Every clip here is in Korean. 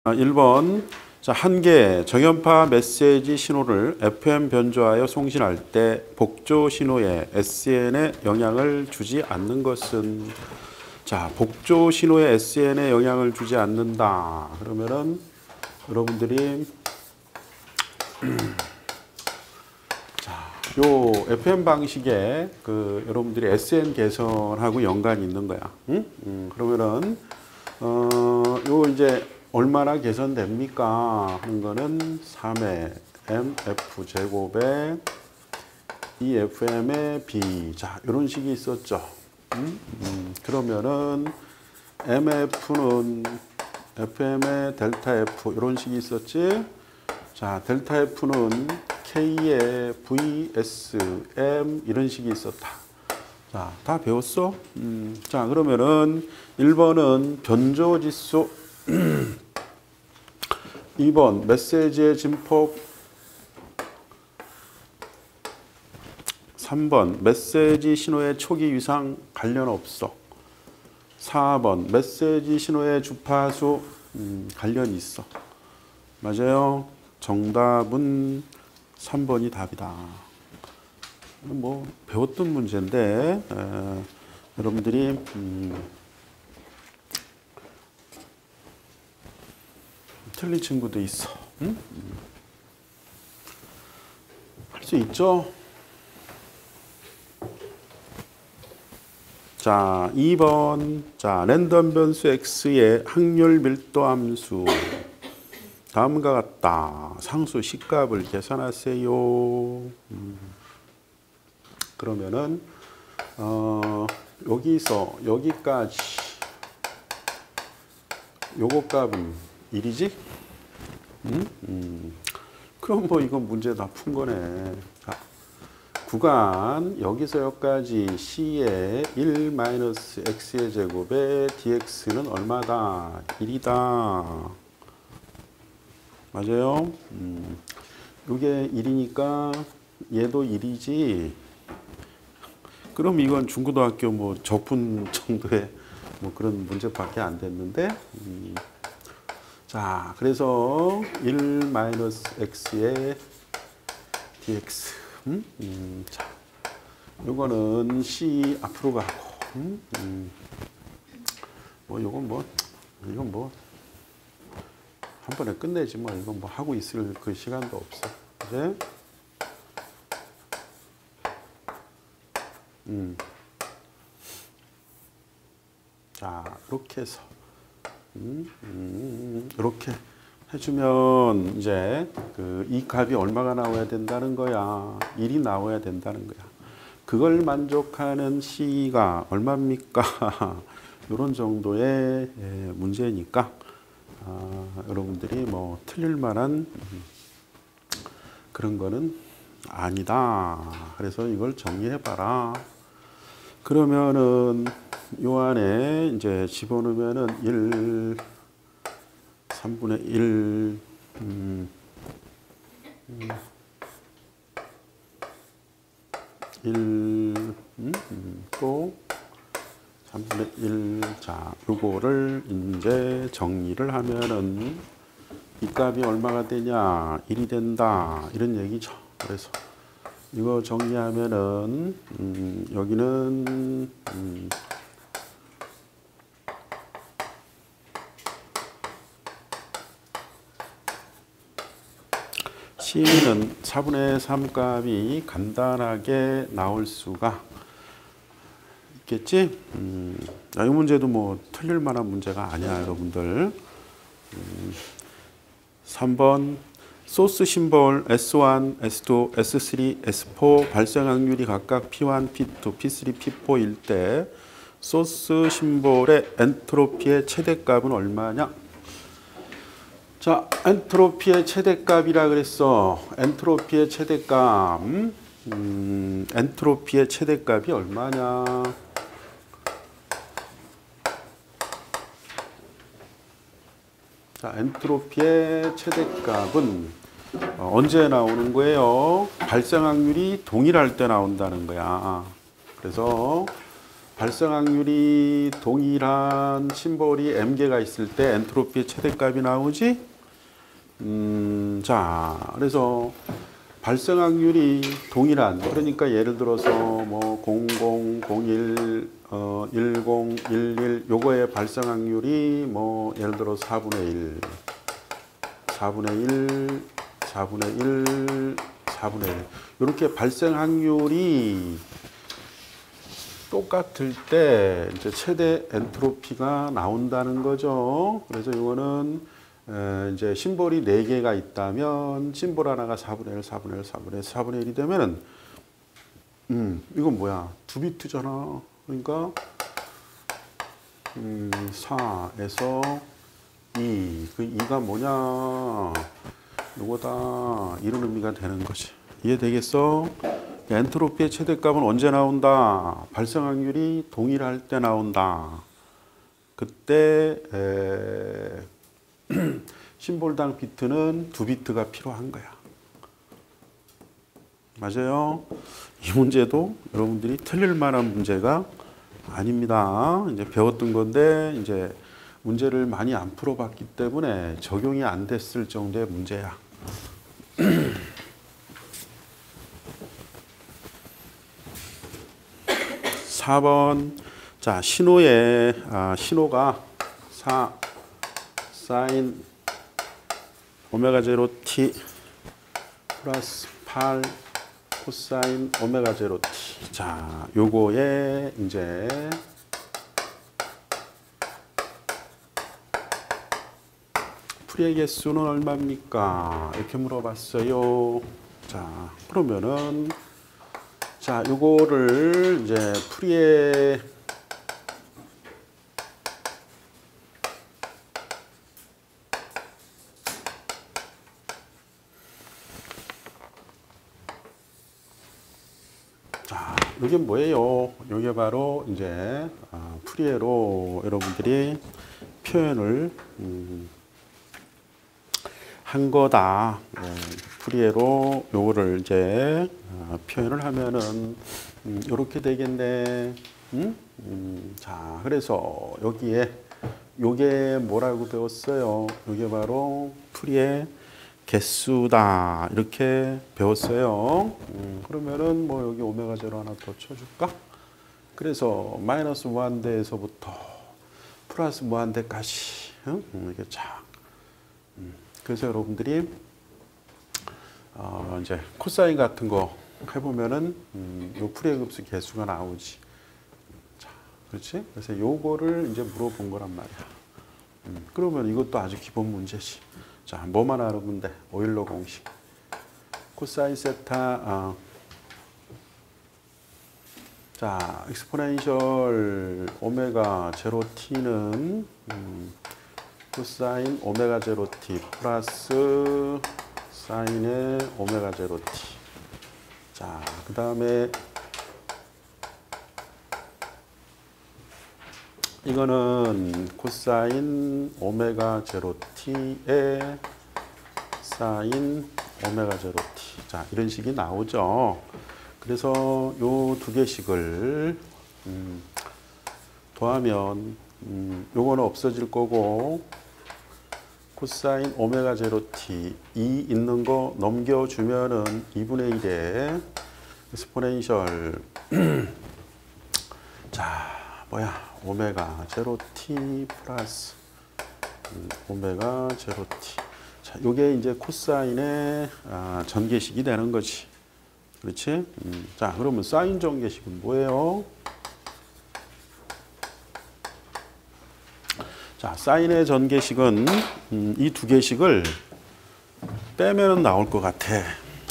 1번. 자, 한 개의 저연파 메시지 신호를 FM 변조하여 송신할 때 복조 신호에 SN에 영향을 주지 않는 것은? 자, 복조 신호에 SN에 영향을 주지 않는다. 그러면은 여러분들이 자, 요 FM 방식에 여러분들이 SN 개선하고 연관이 있는 거야. 응? 그러면은 요 이제 얼마나 개선됩니까? 하는 거는 3의 MF 제곱에 EFM의 B. 자, 이런 식이 있었죠. 그러면은 MF는 FM의 델타 F 이런 식이 있었지. 자, 델타 F는 K의 VSM 이런 식이 있었다. 자, 다 배웠어? 자, 그러면은 1번은 변조지수 2번 메시지의 진폭 3번 메시지 신호의 초기 위상 관련 없어 4번 메시지 신호의 주파수 관련이 있어 맞아요? 정답은 3번이 답이다. 뭐 배웠던 문제인데 여러분들이 틀린 친구도 있어. 할 수 있죠? 자, 2번. 자, 랜덤 변수 x의 확률 밀도 함수. 다음과 같다. 상수 C값을 계산하세요. 그러면은 여기서 여기까지 요거 값은 1이지? 그럼 뭐 이건 문제 다 푼 거네. 자, 구간 여기서 여기까지 C의 1-x의 제곱에 dx는 얼마다? 1이다. 맞아요? 이게 1이니까 얘도 1이지. 그럼 이건 중고등학교 뭐 적분 정도의 뭐 그런 문제밖에 안 됐는데. 자, 그래서 1-x의 dx. 자, 요거는 C 앞으로 가고. 뭐 이건 뭐 이건 뭐 한 번에 끝내지 뭐 이건 뭐 하고 있을 그 시간도 없어. 이제 자, 이렇게 해서 이렇게 해주면 이제 이 값이 얼마가 나와야 된다는 거야. 1이 나와야 된다는 거야. 그걸 만족하는 C가 얼마입니까? 이런 정도의 문제니까 여러분들이 뭐 틀릴 만한 그런 거는 아니다. 그래서 이걸 정리해봐라. 그러면은 요 안에 이제 집어넣으면은 3분의 1 또 3분의 1. 자, 요거를 이제 정리를 하면은 이 값이 얼마가 되냐? 1이 된다. 이런 얘기죠. 그래서 이거 정리하면은 여기는 C는 4분의 3 값이 간단하게 나올 수가 있겠지? 이 문제도 뭐 틀릴 만한 문제가 아니야, 여러분들. 3번 소스 심볼 S1, S2, S3, S4 발생 확률이 각각 P1, P2, P3, P4일 때 소스 심볼의 엔트로피의 최대값은 얼마냐? 자, 엔트로피의 최대값이라 그랬어. 엔트로피의 최대값. 엔트로피의 최대값이 얼마냐? 자, 엔트로피의 최대값은 언제 나오는 거예요? 발생 확률이 동일할 때 나온다는 거야. 그래서 발생 확률이 동일한 심볼이 m개가 있을 때 엔트로피의 최대값이 나오지. 자, 그래서 발생 확률이 동일한, 그러니까 예를 들어서 뭐 00, 01, 10, 11 요거의 발생 확률이 뭐 예를 들어 4분의 1, 4분의 1, 4분의 1, 4분의 1 이렇게 발생 확률이 똑같을 때 이제 최대 엔트로피가 나온다는 거죠. 그래서 이거는 이제 심볼이 4개가 있다면 심볼 하나가 4분의 1, 4분의 1, 4분의 1, 4분의 1이 되면은 이건 뭐야? 2비트잖아. 그러니까 4에서 2. 그 2가 뭐냐? 요거다. 이런 의미가 되는 거지. 이해되겠어? 엔트로피의 최대값은 언제 나온다? 발생 확률이 동일할 때 나온다. 그때 심볼당 비트는 2비트가 필요한 거야. 맞아요? 이 문제도 여러분들이 틀릴 만한 문제가 아닙니다. 이제 배웠던 건데 이제 문제를 많이 안 풀어봤기 때문에 적용이 안 됐을 정도의 문제야. 4번. 자, 신호가 4 사인 오메가 제로 t 플러스 8 코사인 오메가 제로 t. 자, 요거에 이제 풀이의 개수는 얼마입니까? 이렇게 물어봤어요. 자, 그러면은 자, 요거를 이제 풀이의 자, 이게 뭐예요? 이게 바로 이제 풀이로 여러분들이 표현을 한 거다. 풀이로 요거를 이제 표현을 하면은 이렇게 되겠네. 자, 그래서 여기에 요게 뭐라고 배웠어요? 요게 바로 풀이의 개수다. 이렇게 배웠어요. 그러면은 뭐 여기 오메가 제로 하나 더 쳐줄까? 그래서 마이너스 무한대에서부터 플러스 무한대까지 이게 쫙. 그래서 여러분들이 이제 코사인 같은 거 해보면은 요 풀이의 급수 개수가 나오지. 자, 그렇지? 그래서 요거를 이제 물어본 거란 말이야. 그러면 이것도 아주 기본 문제지. 자, 뭐만 알아보면 돼? 오일러 공식. 코사인 세타. 자, 익스포넨셜 오메가 제로 t는 코사인 오메가 제로 t 플러스 사인의 오메가 제로 t. 자, 그 다음에 이거는 코사인 오메가 제로 t의 사인 오메가 제로 t. 자, 이런 식이 나오죠. 그래서 요 두 개씩을 더하면 요거는 없어질 거고 코사인 오메가 제로 t 2 있는 거 넘겨주면은 2분의 1에 스포넨셜 자, 뭐야? 오메가 제로 t 플러스 오메가 제로 t. 자, 요게 이제 코사인의 전개식이 되는 거지. 그렇지? 자, 그러면 사인 전개식은 뭐예요? 자, 사인의 전개식은 이 두 개식을 빼면 나올 것 같아.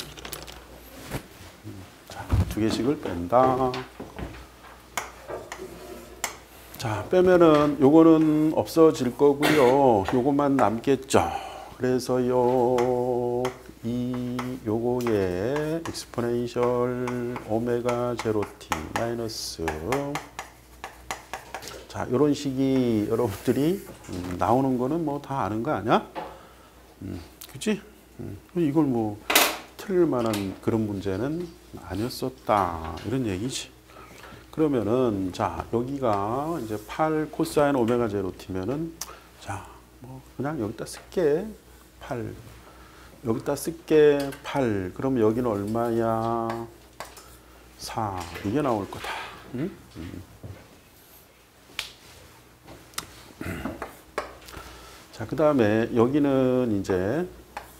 자, 두 개식을 뺀다. 자, 빼면은 요거는 없어질 거고요. 요것만 남겠죠. 그래서요, 요거에 익스포넨셜 오메가 제로 t 마이너스 자, 이런 식이 여러분들이 나오는 거는 뭐 다 아는 거 아니야? 그치? 이걸 뭐 틀릴 만한 그런 문제는 아니었었다. 이런 얘기지. 그러면은 자 여기가 이제 8 코사인 오메가 제로 t면은 자 뭐 그냥 여기다 쓸게 8 여기다 쓸게 8 그럼 여기는 얼마야 4 이게 나올 거다. 응? 자, 그 다음에 여기는 이제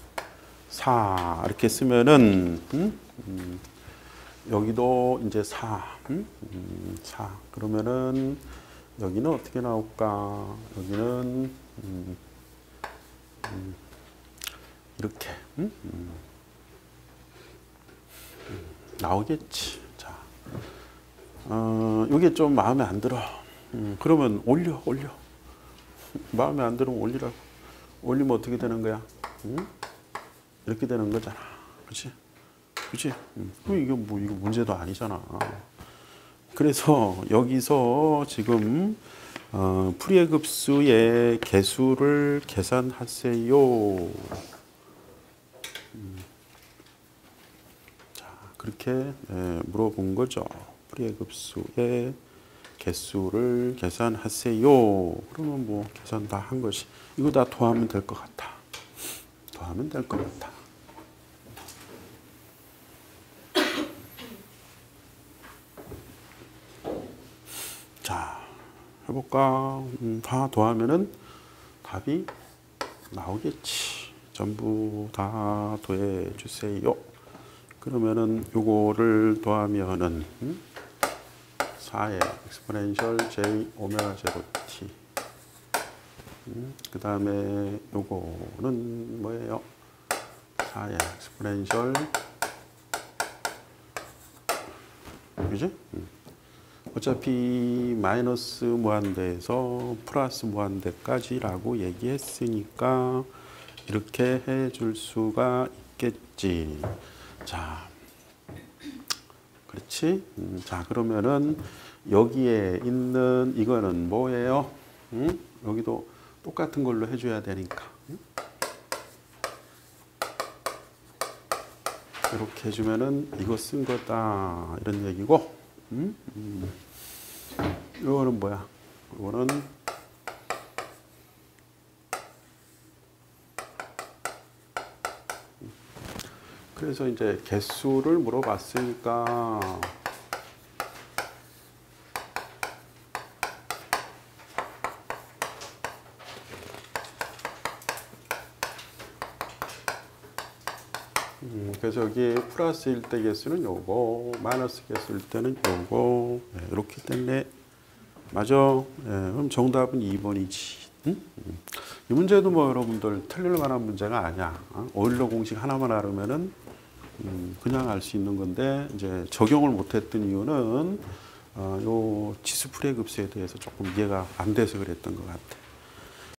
4 이렇게 쓰면은 여기도 이제 4 4 그러면은 여기는 어떻게 나올까? 여기는 이렇게 나오겠지. 자, 이게 좀 마음에 안 들어. 그러면 올려. 마음에 안 들으면 올리라고. 올리면 어떻게 되는 거야? 이렇게 되는 거잖아. 그렇지? 그렇지? 이게 뭐 이거 문제도 아니잖아. 그래서 여기서 지금 풀이의 급수의 개수를 계산하세요. 자, 그렇게 물어본 거죠. 풀이의 급수의 개수를 계산하세요. 그러면 뭐 계산 다 한 것이 이거 다 더하면 될 것 같아. 더하면 될 것 같아. 자, 해볼까? 다 더하면은 답이 나오겠지. 전부 다 더해 주세요. 그러면은 요거를 더하면은 4의 exponential j 오메가 제로 t. 그 다음에 요거는 뭐예요? 4의 exponential 그지? 어차피 마이너스 무한대에서 플러스 무한대까지라고 얘기했으니까 이렇게 해줄 수가 있겠지. 자, 그렇지? 자, 그러면은 여기에 있는 이거는 뭐예요? 여기도 똑같은 걸로 해줘야 되니까. 이렇게 해주면은 이거 쓴 거다 이런 얘기고. 이거는 뭐야? 이거는 그래서 이제 개수를 물어봤으니까 그래서 여기 플러스일 때 개수는 요거, 마이너스 개수일 때는 요거 이렇게 됐네. 맞아. 그럼 정답은 2번이지. 이 문제도 뭐 여러분들 틀릴 만한 문제가 아니야. 오일러 공식 하나만 알으면은 그냥 알 수 있는 건데 이제 적용을 못했던 이유는 요 지수풀이의 급수에 대해서 조금 이해가 안 돼서 그랬던 것 같아.